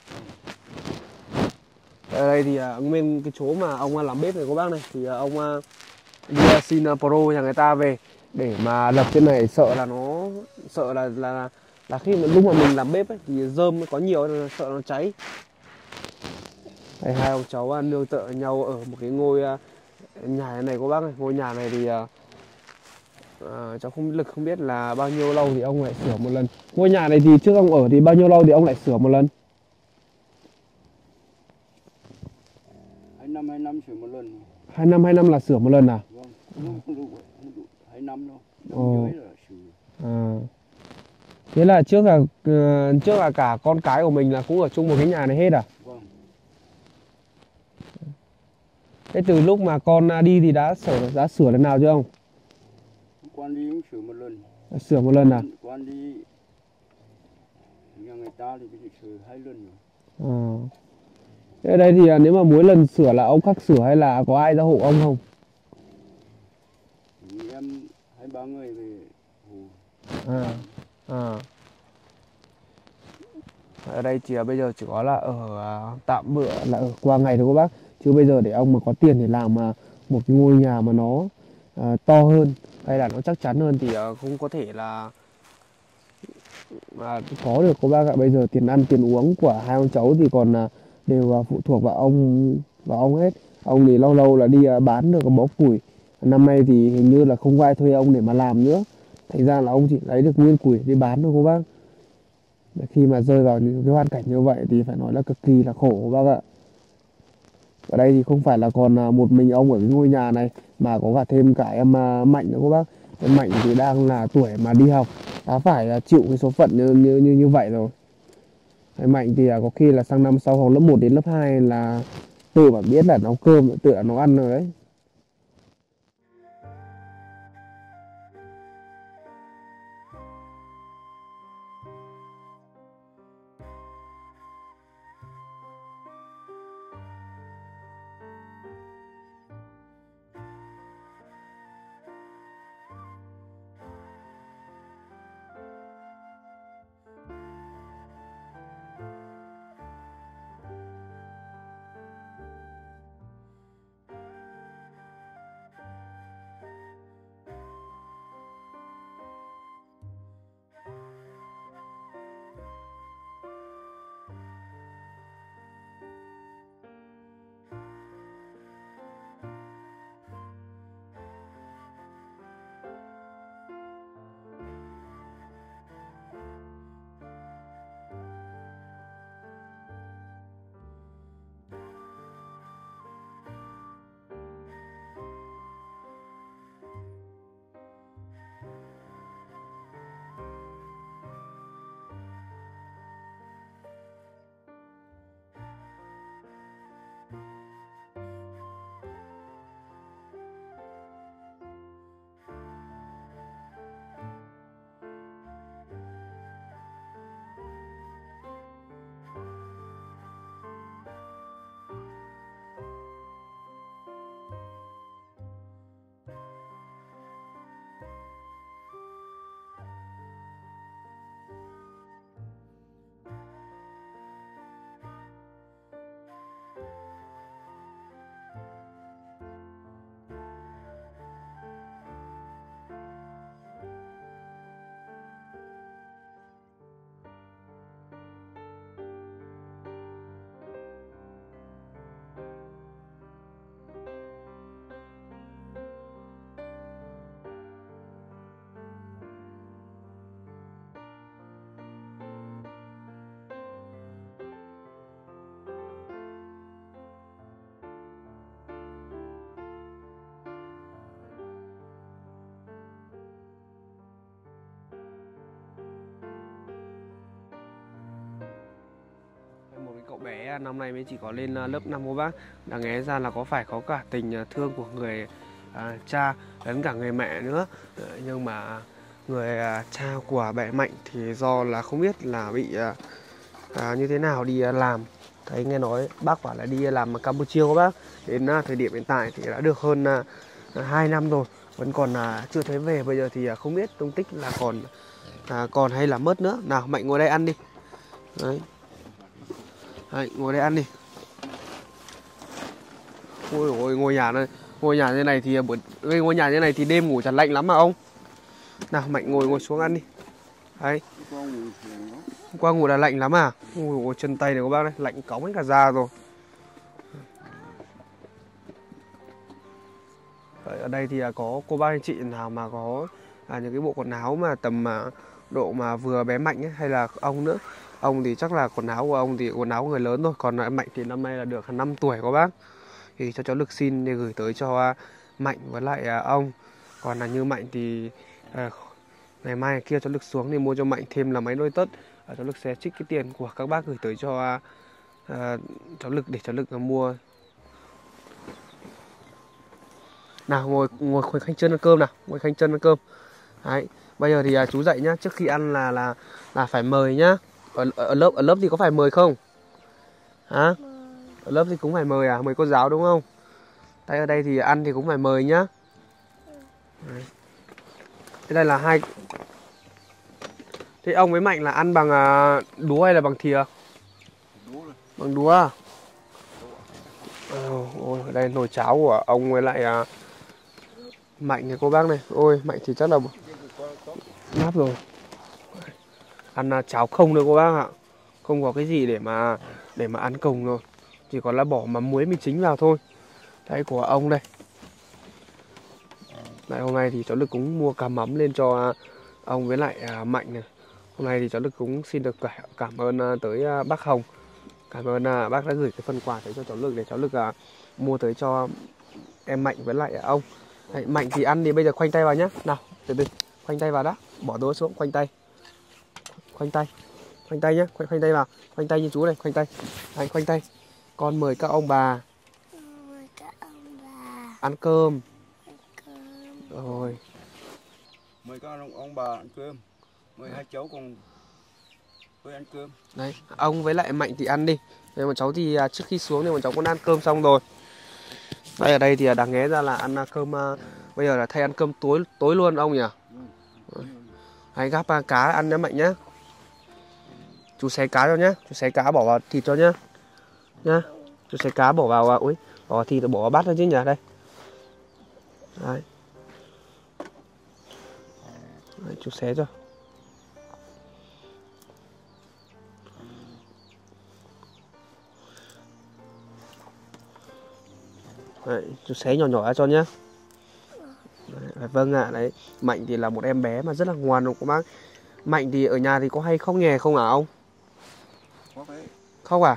Ở đây thì nguyên cái chỗ mà ông làm bếp này cô bác này thì ông đi xin Pro nhà người ta về để mà lập trên này, sợ là khi mà lúc mà mình làm bếp ấy, thì rơm có nhiều nên sợ nó cháy. Đây, hai ông cháu nương tựa nhau ở một cái ngôi nhà này cô bác này. Ngôi nhà này thì cháu không biết là bao nhiêu lâu thì ông lại sửa một lần. Ngôi nhà này thì trước ông ở thì bao nhiêu lâu thì ông lại sửa một lần? 2 năm sửa một lần. 2 năm là sửa một lần à? Vâng, không đủ 2 năm đâu. Năm dưới là sửa. Thế là trước là cả con cái của mình là cũng ở chung một cái nhà này hết à? Vâng. Thế từ lúc mà con đi thì đã sửa lần nào chưa ông? Con đi cũng sửa một lần. Sửa một lần à? Con đi nhà người ta thì bị sửa 2 lần rồi. Thế ở đây thì nếu mà mỗi lần sửa là ông khắc sửa hay là có ai ra hộ ông không? Em 2-3 người về hù. Ở đây chỉ bây giờ chỉ có là ở tạm bữa là ở qua ngày thôi các bác, chứ bây giờ để ông mà có tiền để làm mà một cái ngôi nhà mà nó to hơn hay là nó chắc chắn hơn thì không có thể là có được các bác ạ. Bây giờ tiền ăn tiền uống của hai ông cháu thì còn đều phụ thuộc vào ông hết. Ông thì lâu lâu là đi bán được cái bó củi, năm nay thì hình như là không có ai thuê ông để mà làm nữa, thành ra là ông chỉ lấy được nguyên củi đi bán thôi các bác. Khi mà rơi vào những cái hoàn cảnh như vậy thì phải nói là cực kỳ là khổ các bác ạ. Ở đây thì không phải là còn một mình ông ở cái ngôi nhà này mà có cả thêm cả em Mạnh nữa các bác. Em Mạnh thì đang là tuổi mà đi học, đã phải chịu cái số phận như vậy rồi. Em Mạnh thì có khi là sang năm sau học lớp 1 đến lớp 2 là tự mà biết là nấu cơm, tự là nấu ăn rồi đấy. Một cái cậu bé năm nay mới chỉ có lên lớp 5 cô bác, đã nghe ra là có phải có cả tình thương của người cha lẫn cả người mẹ nữa. Nhưng mà người cha của bé Mạnh thì do là không biết là bị như thế nào đi làm. Thấy nghe nói bác bảo là đi làm ở Campuchia cô bác. Đến thời điểm hiện tại thì đã được hơn 2 năm rồi, vẫn còn chưa thấy về. Bây giờ thì không biết tung tích là còn hay là mất nữa. Nào Mạnh ngồi đây ăn đi. Đấy. Đấy, ngồi đây ăn đi. Ôi ôi, ngôi nhà như này thì ngôi nhà như này thì đêm ngủ chả lạnh lắm mà ông. Nào Mạnh ngồi xuống ăn đi. Đấy. Hôm qua ngủ là lạnh lắm à? Ôi ôi, chân tay này các bác đây, lạnh cóng hết cả da rồi. Đấy, ở đây thì có cô bác anh chị nào mà có những cái bộ quần áo mà tầm độ mà vừa bé Mạnh ấy, hay là ông nữa. Ông thì chắc là quần áo của ông thì quần áo của người lớn thôi. Còn Mạnh thì năm nay là được 5 tuổi các bác. Thì cho cháu Lực xin để gửi tới cho Mạnh với lại ông. Còn là như Mạnh thì ngày mai kia cháu Lực xuống thì mua cho Mạnh thêm là mấy đôi tất. Cháu Lực sẽ trích cái tiền của các bác gửi tới cho cháu Lực để cháu Lực mua. Nào ngồi khoanh chân ăn cơm nào, ngồi khoanh chân ăn cơm. Đấy, bây giờ thì chú dạy nhá, trước khi ăn là phải mời nhá. Ở lớp thì có phải mời không? Hả? Ở lớp thì cũng phải mời à? Mời cô giáo đúng không? Đây ở đây thì ăn thì cũng phải mời nhá. Đấy. Thế đây là hai. Thế ông với Mạnh là ăn bằng đũa hay là bằng thìa? Bằng đũa à? Ôi, ở đây nồi cháo của ông với lại Mạnh này cô bác này. Ôi, Mạnh thì chắc là ngáp rồi. Ăn cháo không thôi cô bác ạ. Không có cái gì để mà ăn cùng rồi. Chỉ còn là bỏ mắm muối mì chính vào thôi. Đây của ông đây. Đây, hôm nay thì cháu Lực cũng mua cá mắm lên cho ông với lại Mạnh này. Hôm nay thì cháu Lực cũng xin được cảm ơn tới bác Hồng. Cảm ơn bác đã gửi cái phần quà tới cho cháu Lực để cháu Lực mua tới cho em Mạnh với lại ông. Đấy, Mạnh thì ăn thì bây giờ khoanh tay vào nhá. Nào, từ từ, khoanh tay vào đã. Bỏ đũa xuống, khoanh tay. Khoanh tay. Khoanh tay nhá, khoanh tay vào. Khoanh tay như chú này, khoanh tay. Đấy, khoanh tay. Con mời các ông bà ăn cơm. Rồi. Mời các ông bà ăn cơm. Mời hai cháu cùng với ăn cơm. Đấy, ông với lại Mạnh thì ăn đi. Đây bọn cháu thì trước khi xuống thì bọn cháu cũng ăn cơm xong rồi. Đây ở đây thì đáng nghe ra là ăn cơm bây giờ là thay ăn cơm tối luôn ông nhỉ? Hãy gắp cá ăn nhá Mạnh nhá. Chú xé cá cho nhá, chú xé cá bỏ vào thịt cho nhá. Nhá. Chú xé cá bỏ vào bỏ vào thịt bỏ vào bát thôi chứ nhỉ, đây. Đấy. Đấy, chú xé cho. Đấy, chú xé nhỏ nhỏ ra cho nhá. Đấy, vâng ạ, đấy. Mạnh thì là một em bé mà rất là ngoan đúng không bác? Mạnh thì ở nhà thì có hay khóc nhè không hả ông? Khóc à?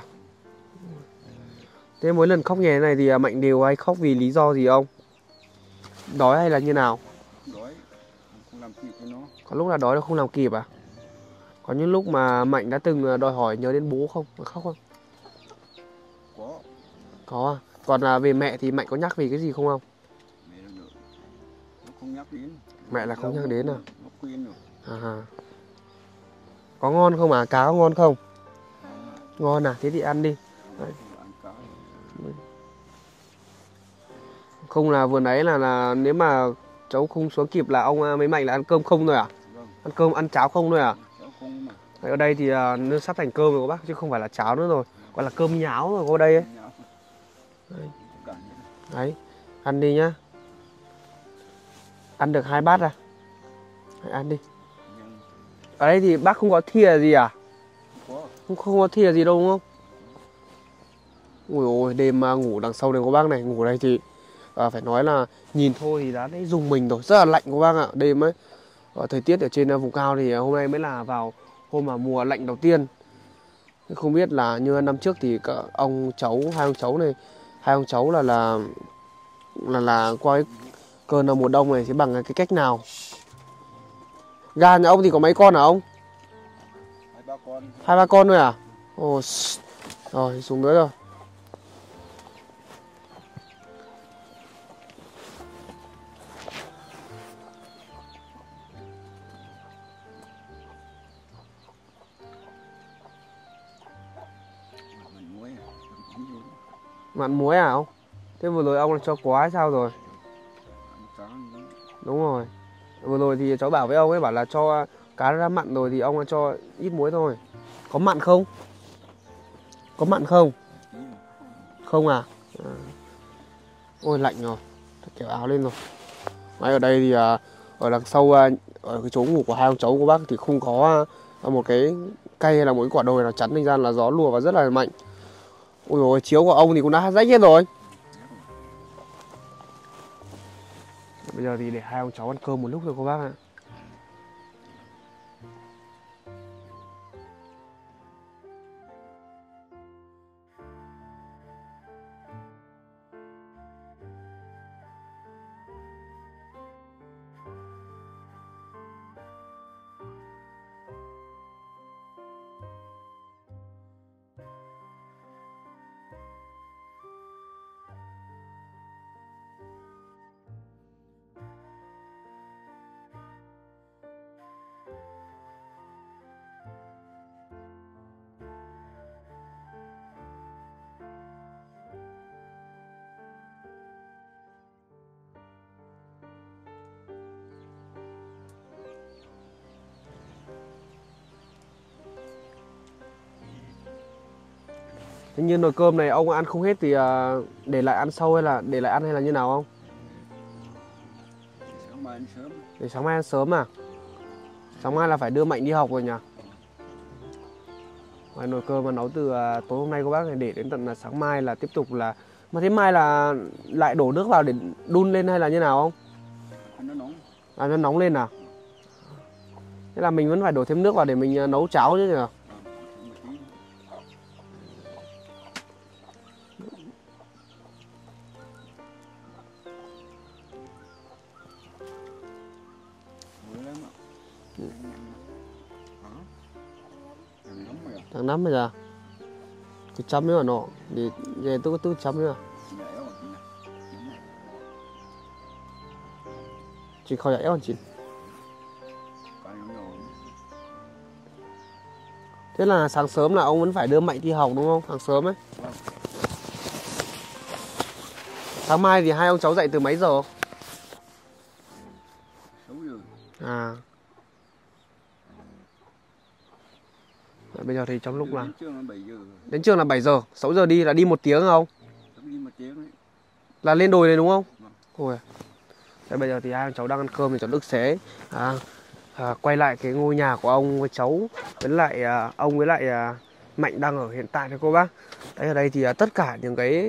Thế mỗi lần khóc nhè này thì Mạnh đều hay khóc vì lý do gì ông? Đói hay là như nào? Đói, không làm kịp với nó. Có lúc là đói nó không làm kịp à? Có những lúc mà Mạnh đã từng đòi hỏi nhớ đến bố không? Khóc không? Có. Có à? Còn về mẹ thì Mạnh có nhắc về cái gì không? Mẹ nó không nhắc đến. Mẹ là không nhắc đến à? Nó quên rồi. Có ngon không à? Cá có ngon không? Ngon à? Thế thì ăn đi. Đấy. Không là vừa nãy là nếu mà cháu không xuống kịp là ông với Mạnh là ăn cơm không thôi à? Vâng. Ăn cơm ăn cháo không thôi à? Cháu không mà. Đấy, ở đây thì nó sắp thành cơm rồi cô bác chứ không phải là cháo nữa rồi, gọi là cơm nháo rồi cô đây ấy. Đấy. Đấy, ăn đi nhá. Ăn được 2 bát à? Đấy, ăn đi. Ở đây thì bác không có thìa gì à? Không có thìa gì đâu đúng không? Ui ôi, đêm ngủ đằng sau này cô bác này, ngủ đây thì phải nói là nhìn thôi thì đã thấy rùng mình rồi, rất là lạnh cô bác ạ. Đêm ấy, thời tiết ở trên vùng cao thì hôm nay mới là vào hôm mà mùa lạnh đầu tiên. Không biết là như năm trước thì các ông cháu, hai ông cháu là qua cái cơn mùa đông này sẽ bằng cái cách nào? Gà nhà ông thì có mấy con hả ông? 2-3 con. 2-3 con thôi à? Ồ, rồi xuống nữa rồi. Mặn muối à ông? Thế vừa rồi ông là cho quá hay sao rồi? Đúng rồi. Vừa rồi thì cháu bảo với ông ấy bảo là cho cá ra mặn rồi thì ông cho ít muối thôi. Có mặn không? Có mặn không? Không à? Ôi lạnh rồi. Kéo áo lên rồi. Đấy, ở đây thì ở đằng sau ở cái chỗ ngủ của hai ông cháu của bác thì không có một cái cây hay là một cái quả đồi nào chắn, thành ra là gió lùa và rất là mạnh. Ôi dồi, chiếu của ông thì cũng đã rách hết rồi. Bây giờ thì để hai ông cháu ăn cơm một lúc rồi cô bác ạ. Thế như nồi cơm này ông ăn không hết thì để lại ăn sau hay là để lại ăn hay là như nào không? Sáng mai ăn sớm. Để sáng mai ăn sớm à? Sáng mai là phải đưa Mạnh đi học rồi nhỉ? Nồi cơm mà nấu từ tối hôm nay các bác này để đến tận là sáng mai là tiếp tục là. Mà thế mai là lại đổ nước vào để đun lên hay là như nào không? Nó nóng. À, nó nóng lên à? Thế là mình vẫn phải đổ thêm nước vào để mình nấu cháo chứ nhỉ? Thằng nắm bây giờ cứ chấm nữa nó để về tôi có tư chấm nữa chỉ khỏi éo chín. Thế là sáng sớm là ông vẫn phải đưa Mạnh đi học đúng không? Sáng sớm ấy. Sáng mai thì hai ông cháu dậy từ mấy giờ? 6 giờ. À. Bây giờ thì trong lúc là đến trường là 7 giờ. Đến trường là 7 giờ, 6 giờ đi là đi 1 tiếng không? Đi 1 tiếng ấy. Là lên đồi này đúng không? Vâng. Ôi. Thế bây giờ thì hai ông cháu đang ăn cơm thì cháu Đức sẽ quay lại cái ngôi nhà của ông với cháu với lại ông với lại Mạnh đang ở hiện tại thôi cô bác. Đấy, ở đây thì tất cả những cái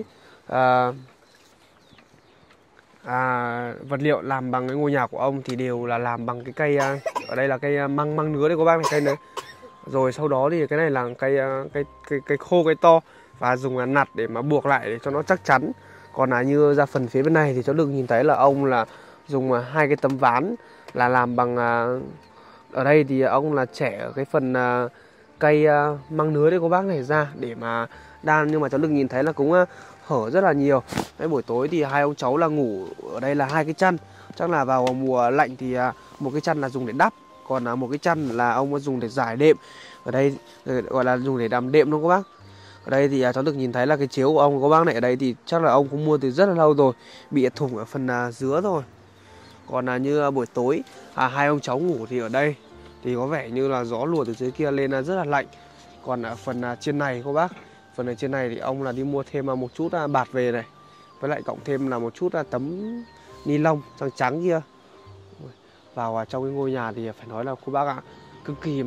vật liệu làm bằng cái ngôi nhà của ông thì đều là làm bằng cái cây ở đây là cây măng nứa đấy cô bác này, cây này. Rồi sau đó thì cái này là cây khô, cây to và dùng nặt để mà buộc lại để cho nó chắc chắn. Còn như ra phần phía bên này thì cháu được nhìn thấy là ông là dùng 2 cái tấm ván là làm bằng ở đây thì ông là chẻ cái phần cây măng nứa đấy cô bác này ra để mà đan, nhưng mà cháu được nhìn thấy là cũng hở rất là nhiều. Đấy, buổi tối thì hai ông cháu là ngủ ở đây là 2 cái chăn, chắc là vào mùa lạnh thì một cái chăn là dùng để đắp, còn một cái chăn là ông dùng để giải đệm. Ở đây gọi là dùng để làm đệm thôi các bác. Ở đây thì cháu được nhìn thấy là cái chiếu của ông các bác này, ở đây thì chắc là ông cũng mua từ rất là lâu rồi, bị thủng ở phần dứa rồi. Còn như buổi tối hai ông cháu ngủ thì ở đây thì có vẻ như là gió lùa từ dưới kia lên rất là lạnh. Còn ở phần trên này các bác, phần ở trên này thì ông là đi mua thêm một chút bạt về này, với lại cộng thêm là một chút tấm ni lông trắng kia. Vào trong cái ngôi nhà thì phải nói là cô bác ạ, cực kỳ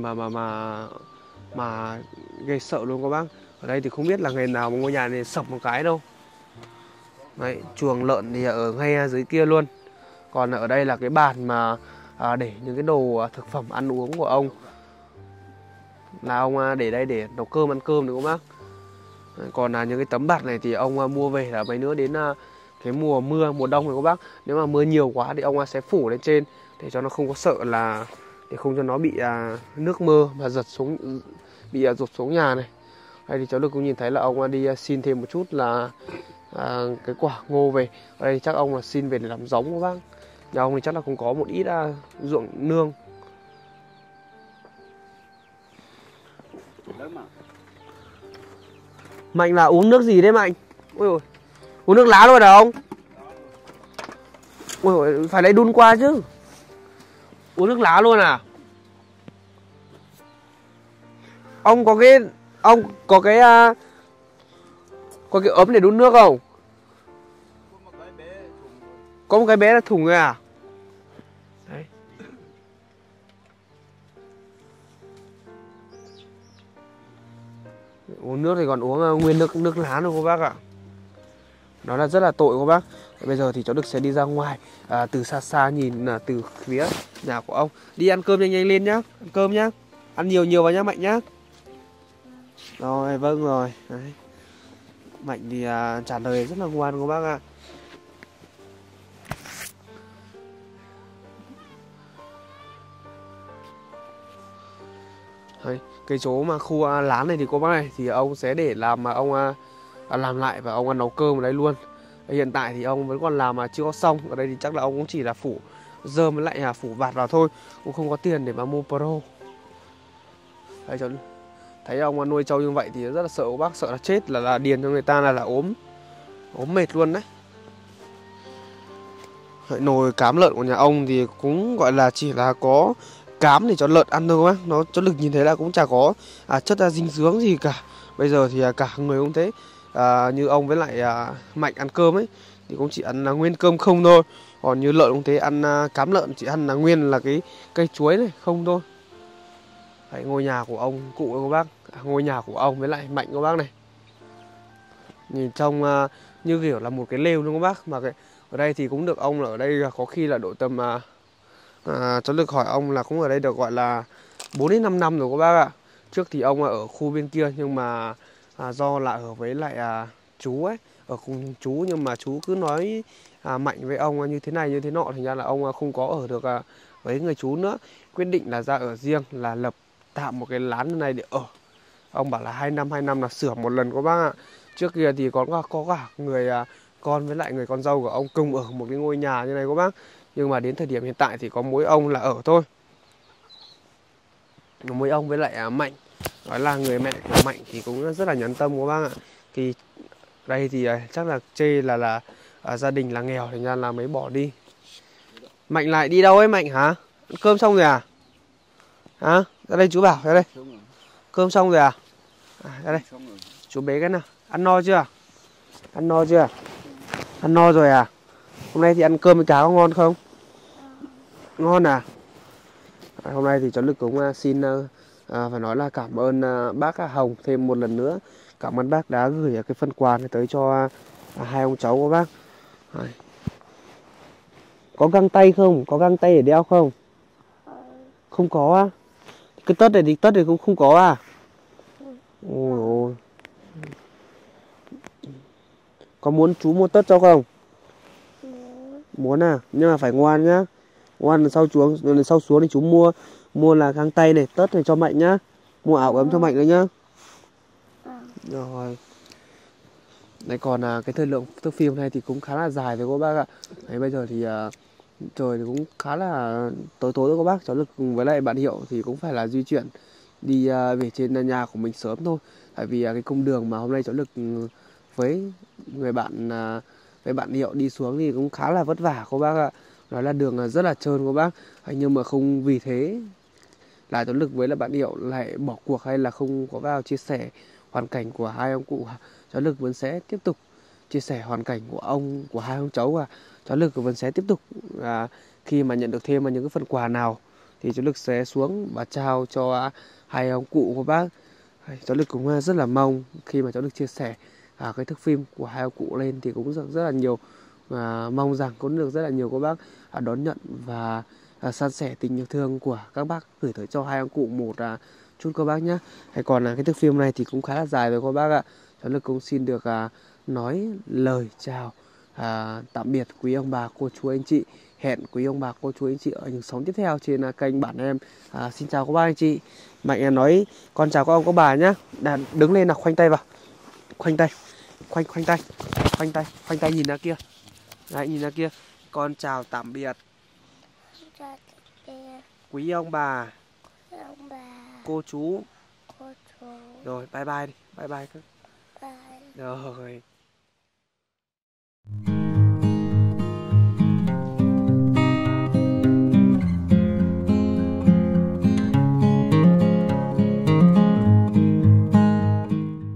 mà gây sợ luôn các bác. Ở đây thì không biết là ngày nào mà ngôi nhà này sập một cái đâu. Đấy, chuồng lợn thì ở ngay dưới kia luôn. Còn ở đây là cái bàn mà để những cái đồ thực phẩm ăn uống của ông, là ông để đây để nấu cơm ăn cơm nữa các bác. Còn những cái tấm bạt này thì ông mua về là mấy nữa đến cái mùa mưa, mùa đông này các bác, nếu mà mưa nhiều quá thì ông sẽ phủ lên trên để cho nó không có sợ là để không cho nó bị nước mưa mà giật xuống, bị rụt xuống nhà này. Đây thì cháu được cũng nhìn thấy là ông đi xin thêm một chút là cái quả ngô về. Ở đây chắc ông là xin về để làm giống các bác. Nhà ông thì chắc là cũng có một ít ruộng nương. Mạnh là uống nước gì đấy Mạnh? Ôi ôi, uống nước lá luôn hả ông? Ôi ôi, phải lấy đun qua chứ. Uống nước lá luôn à? Ông có cái ấm để đun nước không? Có một cái bé là thùng rồi à? Đấy. Uống nước thì còn uống nguyên nước lá nữa cô bác ạ. Nó là rất là tội cô bác. Bây giờ thì cháu Đức sẽ đi ra ngoài từ xa xa nhìn từ phía nhà của ông. Đi ăn cơm nhanh nhanh lên nhá. Ăn cơm nhá. Ăn nhiều vào nhá Mạnh nhá. Rồi vâng rồi. Đấy. Mạnh thì trả lời rất là ngoan cô bác ạ. Đấy, cái chỗ mà khu lán này thì cô bác này thì ông sẽ để làm mà ông làm lại và ông nấu cơm ở đây luôn. Hiện tại thì ông vẫn còn làm mà chưa có xong. Ở đây thì chắc là ông cũng chỉ là phủ rơm với lại phủ vạt vào thôi, cũng không có tiền để mà mua pro. Đấy, cháu thấy ông nuôi trâu như vậy thì rất là sợ bác, sợ là chết là điền cho người ta là ốm mệt luôn đấy. Nồi cám lợn của nhà ông thì cũng gọi là chỉ là có cám để cho lợn ăn thôi bác. Nó cho lực nhìn thấy là cũng chả có chất dinh dưỡng gì cả, Bây giờ thì cả người cũng thế, như ông với lại Mạnh ăn cơm ấy thì cũng chỉ ăn là nguyên cơm không thôi. Còn như Lợn cũng thế, ăn cám lợn chỉ ăn là nguyên là cái cây chuối này không thôi. Đấy, ngôi nhà của ông cụ các bác, ngôi nhà của ông với lại Mạnh các bác này. Nhìn trông như kiểu là một cái lều luôn các bác. Mà ở đây thì cũng được ông là ở đây có khi là độ tầm cháu được hỏi ông là cũng ở đây được gọi là 4 đến 5 năm rồi các bác ạ. Trước thì ông ở khu bên kia nhưng mà do là ở với lại chú ấy, ở cùng chú nhưng mà chú cứ nói Mạnh với ông như thế này như thế nọ, thành ra là ông không có ở được với người chú nữa. Quyết định là ra ở riêng, là lập tạm một cái lán này để ở. Ông bảo là 2 năm là sửa một lần các bác ạ. Trước kia thì có cả người con với lại người con dâu của ông cùng ở một cái ngôi nhà như này các bác. Nhưng mà đến thời điểm hiện tại thì có mỗi ông là ở thôi. Mỗi ông với lại Mạnh. Nói là người mẹ của Mạnh thì cũng rất là nhẫn tâm các bác ạ. Thì đây thì chắc là chê là gia đình là nghèo thành ra là mới bỏ đi. Mạnh lại đi đâu ấy Mạnh hả? Ăn cơm xong rồi à? Hả? Ra đây chú bảo, ra đây. Cơm xong rồi à? Ra đây. Chú bế cái nào. Ăn no chưa? Ăn no chưa? Ăn no rồi à? Hôm nay thì ăn cơm với cá có ngon không? Ngon à? Hôm nay thì cháu Lực cũng xin phải nói là cảm ơn bác Hồng thêm một lần nữa. Cảm ơn bác đã gửi cái phần quà này tới cho hai ông cháu của bác. Có găng tay không? Có găng tay để đeo không? Không có á? Cái tất này cũng không có à? Ôi ôi. Có muốn chú mua tất cho không? Muốn à? Nhưng mà phải ngoan nhá. Ngoan lần sau xuống thì chú mua là găng tay này, tất này cho Mạnh nhá. Mua áo ấm cho Mạnh nữa nhá. Rồi. Đấy, còn cái thời lượng thước phim này thì cũng khá là dài với các bác ạ. Đấy, bây giờ thì trời thì cũng khá là tối rồi các bác. Cháu Lực cùng với lại bạn Hiệu thì cũng phải là di chuyển đi về trên nhà của mình sớm thôi. Tại vì cái cung đường mà hôm nay cháu Lực với người bạn với bạn Hiệu đi xuống thì cũng khá là vất vả các bác ạ. Nói là đường rất là trơn các bác. Nhưng mà không vì thế là cháu Lực với là bạn Hiệu lại bỏ cuộc hay là không có vào chia sẻ hoàn cảnh của hai ông cụ. Cháu Lực vẫn sẽ tiếp tục chia sẻ hoàn cảnh của hai ông cháu, và cháu Lực vẫn sẽ tiếp tục khi mà nhận được thêm những cái phần quà nào thì cháu Lực sẽ xuống và trao cho hai ông cụ của bác. Cháu Lực cũng rất là mong khi mà cháu Lực chia sẻ cái thước phim của hai ông cụ lên thì cũng rất là nhiều, mong rằng cũng được rất là nhiều các bác đón nhận và san sẻ tình yêu thương của các bác gửi tới cho hai ông cụ một chút các bác nhé. Hay còn cái thước phim này thì cũng khá là dài rồi các bác ạ. Cháu Lực cũng xin được nói lời chào tạm biệt quý ông bà cô chú anh chị. Hẹn quý ông bà cô chú anh chị ở những sóng tiếp theo trên kênh Bản Em. Xin chào các bác anh chị. Mạnh nói con chào các ông các bà nhé. Đứng lên nào, khoanh tay vào. Khoanh tay. Khoanh tay nhìn ra kia. Đấy, nhìn ra kia. Con chào tạm biệt quý ông bà, cô chú. Rồi bye bye đi. Bye bye. Rồi.